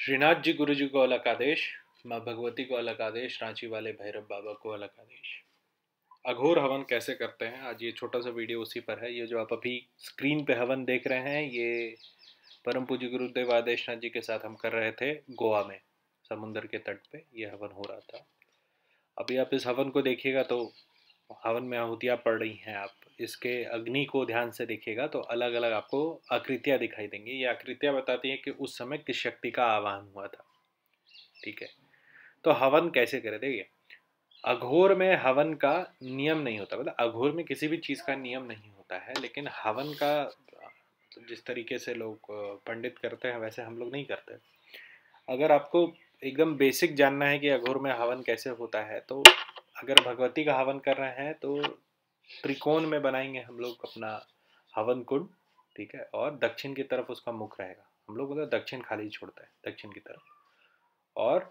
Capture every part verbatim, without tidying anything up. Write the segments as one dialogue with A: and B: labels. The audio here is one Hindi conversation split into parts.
A: श्रीनाथ जी गुरु जी को अलग आदेश, माँ भगवती को अलग आदेश, रांची वाले भैरव बाबा को अलग आदेश। अघोर हवन कैसे करते हैं, आज ये छोटा सा वीडियो उसी पर है। ये जो आप अभी स्क्रीन पे हवन देख रहे हैं, ये परम पूज्य गुरुदेव आदेशनाथ जी के साथ हम कर रहे थे गोवा में, समुंदर के तट पे ये हवन हो रहा था। अभी आप इस हवन को देखिएगा तो हवन में आहुतियाँ पड़ रही हैं। आप इसके अग्नि को ध्यान से देखिएगा तो अलग अलग आपको आकृतियाँ दिखाई देंगी। ये आकृतियाँ बताती हैं कि उस समय किस शक्ति का आवाहन हुआ था। ठीक है, तो हवन कैसे करें? देखिए, अघोर में हवन का नियम नहीं होता, मतलब अघोर में किसी भी चीज़ का नियम नहीं होता है, लेकिन हवन का तो जिस तरीके से लोग पंडित करते हैं वैसे हम लोग नहीं करते। अगर आपको एकदम बेसिक जानना है कि अघोर में हवन कैसे होता है, तो अगर भगवती का हवन कर रहे हैं तो त्रिकोण में बनाएंगे हम लोग अपना हवन कुंड। ठीक है, और दक्षिण की तरफ उसका मुख रहेगा। हम लोग मतलब दक्षिण खाली छोड़ता है, दक्षिण की तरफ। और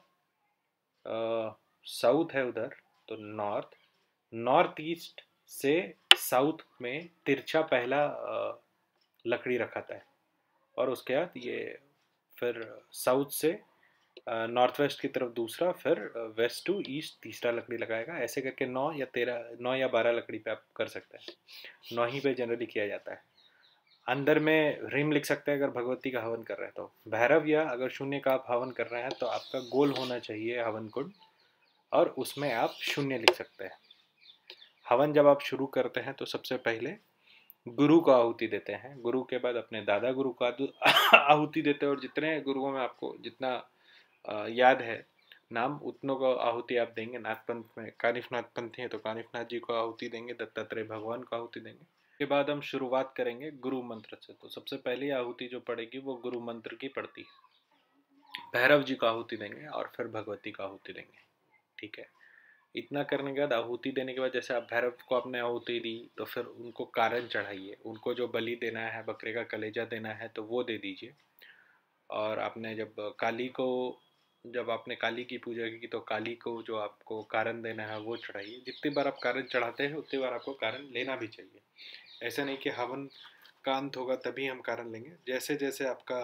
A: साउथ है उधर तो नॉर्थ, नॉर्थ ईस्ट से साउथ में तिरछा पहला आ, लकड़ी रखाता है, और उसके बाद ये फिर साउथ से नॉर्थ वेस्ट की तरफ दूसरा, फिर वेस्ट टू ईस्ट तीसरा लकड़ी लगाएगा। ऐसे करके नौ या तेरह नौ या बारह लकड़ी पे आप कर सकते हैं। नौ ही पे जनरली किया जाता है। अंदर में ह्रीम लिख सकते हैं अगर भगवती का हवन कर रहे हैं तो। भैरव या अगर शून्य का आप हवन कर रहे हैं तो आपका गोल होना चाहिए हवन कुंड, और उसमें आप शून्य लिख सकते हैं। हवन जब आप शुरू करते हैं तो सबसे पहले गुरु को आहुति देते हैं, गुरु के बाद अपने दादा गुरु को आहुति देते हैं, और जितने गुरुओं में आपको जितना याद है नाम, उतनों को आहुति आप देंगे। नाथपंथ में कानिफ नाथ पंथी है तो कानिफ नाथ जी को आहुति देंगे, दत्तात्रेय भगवान को आहुति देंगे। के बाद हम शुरुआत करेंगे गुरु मंत्र से। तो सबसे पहली आहुति जो पड़ेगी वो गुरु मंत्र की पड़ती है। भैरव जी को आहुति देंगे और फिर भगवती को आहुति देंगे। ठीक है, इतना करने के बाद आहुति देने के बाद जैसे आप भैरव को आपने आहुति दी तो फिर उनको कारण चढ़ाइए। उनको जो बलि देना है, बकरे का कलेजा देना है तो वो दे दीजिए। और आपने जब काली को जब आपने काली की पूजा की तो काली को जो आपको कारण देना है वो चढ़ाइए। जितनी बार आप कारण चढ़ाते हैं उतनी बार आपको कारण लेना भी चाहिए। ऐसा नहीं कि हवन का अंत होगा तभी हम कारण लेंगे। जैसे जैसे आपका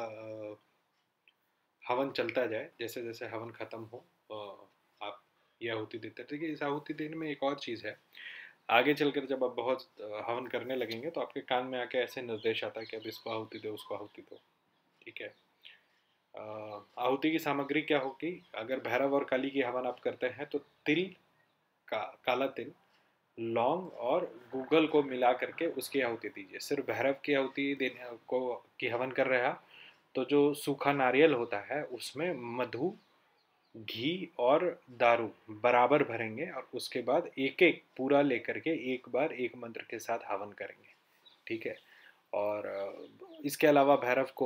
A: हवन चलता जाए, जैसे जैसे हवन खत्म हो आप ये आहुति देते हैं। ठीक है, इस आहुति देने में एक और चीज़ है। आगे चलकर जब आप बहुत हवन करने लगेंगे तो आपके कान में आके ऐसे निर्देश आता है कि अब इसको आहुति दो, उसको आहुति दो। ठीक है, आहुति की सामग्री क्या होगी? अगर भैरव और काली की हवन आप करते हैं तो तिल का काला तिल, लौंग और गूगल को मिला करके उसकी आहुति दीजिए। सिर्फ भैरव की आहुति देने को की हवन कर रहे हैं तो जो सूखा नारियल होता है उसमें मधु, घी और दारू बराबर भरेंगे, और उसके बाद एक एक पूरा लेकर के एक बार एक मंत्र के साथ हवन करेंगे। ठीक है, और इसके अलावा भैरव को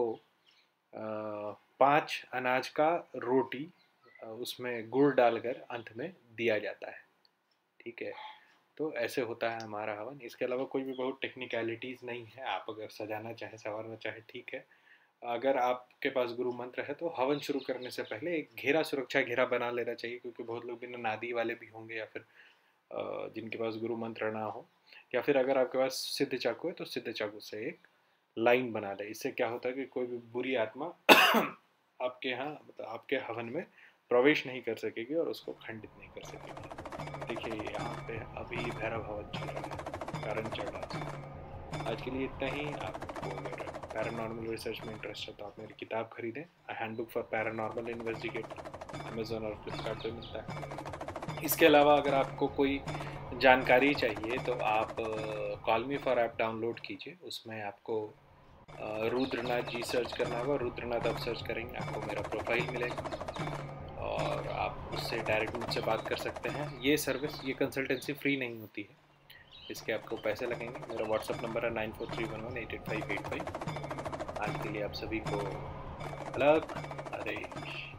A: पांच अनाज का रोटी उसमें गुड़ डालकर अंत में दिया जाता है। ठीक है, तो ऐसे होता है हमारा हवन। इसके अलावा कोई भी बहुत टेक्निकलिटीज़ नहीं है। आप अगर सजाना चाहे, संवारना चाहे, ठीक है। अगर आपके पास गुरु मंत्र है तो हवन शुरू करने से पहले एक घेरा, सुरक्षा घेरा बना लेना चाहिए, क्योंकि बहुत लोग बिना नादी वाले भी होंगे, या फिर जिनके पास गुरु मंत्र ना हो, या फिर अगर आपके पास सिद्ध चाकू है तो सिद्ध चाकू से एक लाइन बना दे। इससे क्या होता है कि कोई भी बुरी आत्मा आपके यहाँ मतलब आपके हवन में प्रवेश नहीं कर सकेगी और उसको खंडित नहीं कर सकेगी। देखिए यहाँ पे अभी भैरव हवन चल रहा है, कारण चढ़ रहा है। आज के लिए इतना ही। आपको अगर पैरानॉर्मल रिसर्च में इंटरेस्ट है तो आप मेरी किताब खरीदें, handbook for paranormal investigator, Amazon और फ्लिपकार्ट पे मिलता है। इसके अलावा अगर आपको कोई जानकारी चाहिए तो आप call me for app download कीजिए। उसमें आपको रुद्रनाथ जी सर्च करना होगा। रुद्रनाथ आप सर्च करेंगे आपको मेरा प्रोफाइल मिलेगा और आप उससे डायरेक्ट मुझसे बात कर सकते हैं। ये सर्विस, ये कंसल्टेंसी फ्री नहीं होती है, इसके आपको पैसे लगेंगे। मेरा व्हाट्सअप नंबर है nine four three one one eight eight five eight five. आज के लिए आप सभी को अलग आदेश।